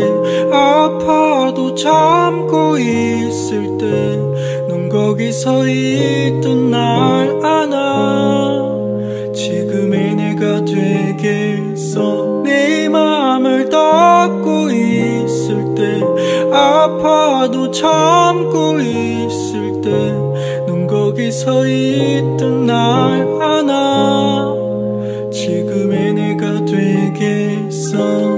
아파도 참고 있을 때 넌 거기 서 있던 날 안아. 지금의 내가 되겠어. 내 맘을 닫고 있을 때 아파도 참고 있을 때 넌 거기 서 있던 날 안아. 지금의 내가 되겠어.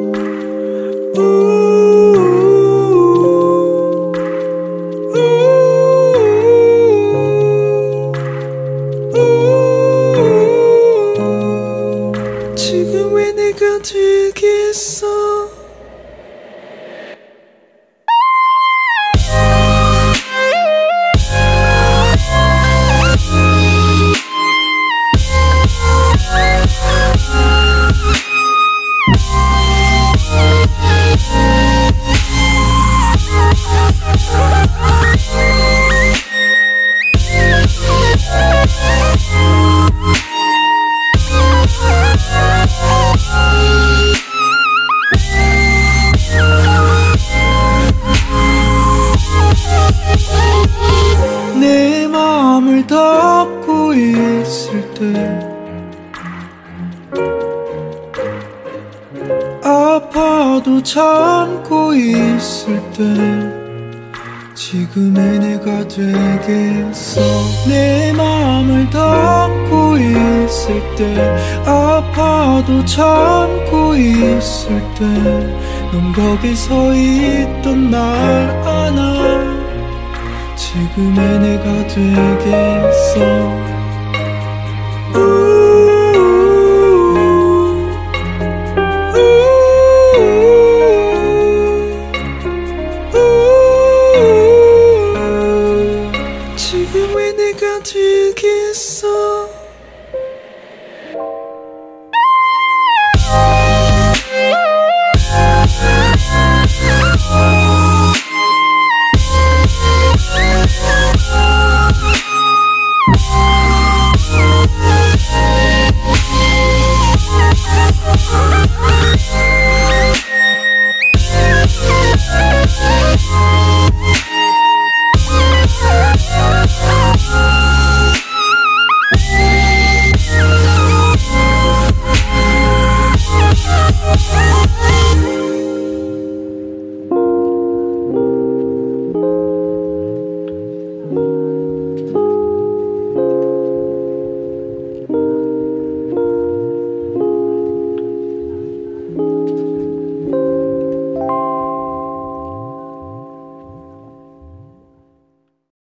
지금의 내가 되겠어. 내 맘을 닫고 있을 때 아파도 참고 있을 때 지금의 내가 되겠어. 내 맘을 닫고 있을 때 아파도 참고 있을 때 넌 거기 서 있던 날 안아. 지금의 내가 되겠어.